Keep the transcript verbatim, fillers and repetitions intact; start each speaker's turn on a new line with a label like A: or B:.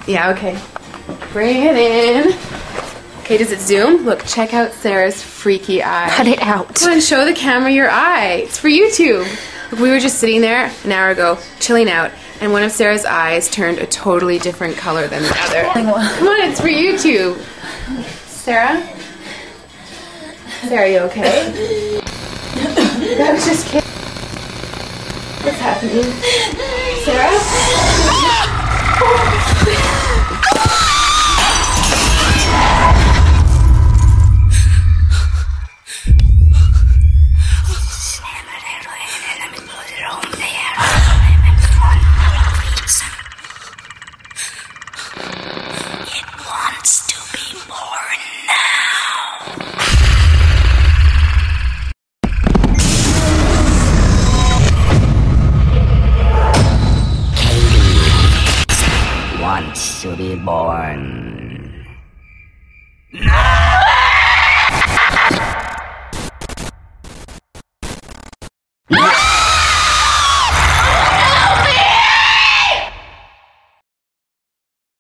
A: Yeah, okay. Bring it in. Okay, does it zoom? Look, check out Sarah's freaky eye.
B: Cut it out.
A: Come on, show the camera your eye. It's for YouTube. Look, we were just sitting there an hour ago, chilling out, and one of Sarah's eyes turned a totally different color than the other. Come on, it's for YouTube. Sarah? Sarah, are you okay? That was just kidding. What's happening? Sarah?
C: To be born